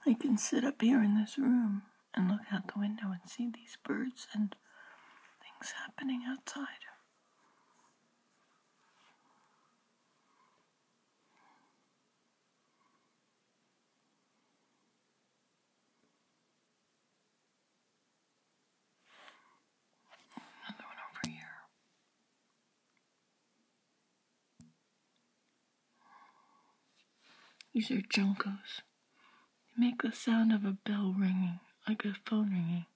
I can sit up here in this room and look out the window and see these birds and things happening outside. Another one over here. These are juncos. They make the sound of a bell ringing, like a phone ringing.